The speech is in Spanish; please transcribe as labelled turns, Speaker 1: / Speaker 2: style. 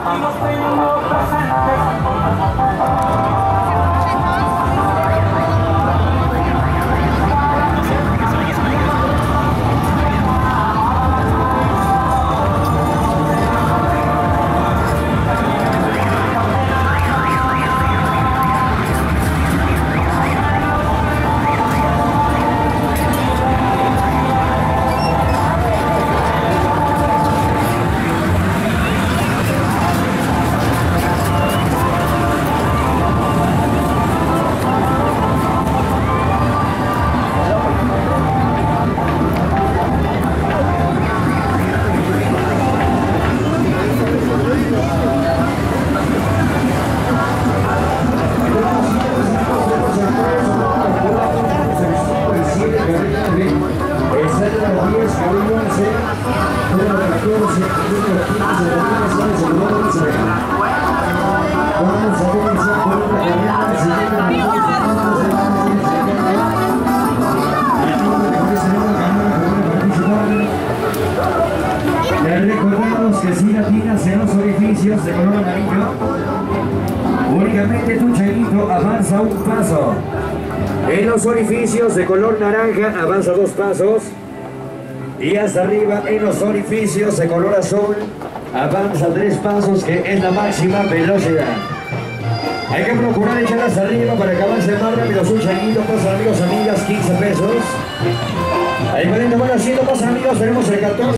Speaker 1: Recordamos que si latinas en los orificios de color amarillo, únicamente tu changuito avanza un paso. En los orificios de color naranja avanza 2 pasos. Y hasta arriba en los orificios de color azul avanza 3 pasos, que es la máxima velocidad. Hay que procurar echar hasta arriba para que avance más rápido su changuito. Pasan amigos, amigas, 15 pesos. Ahí pueden tomar asiento, pasan amigos, tenemos el 14.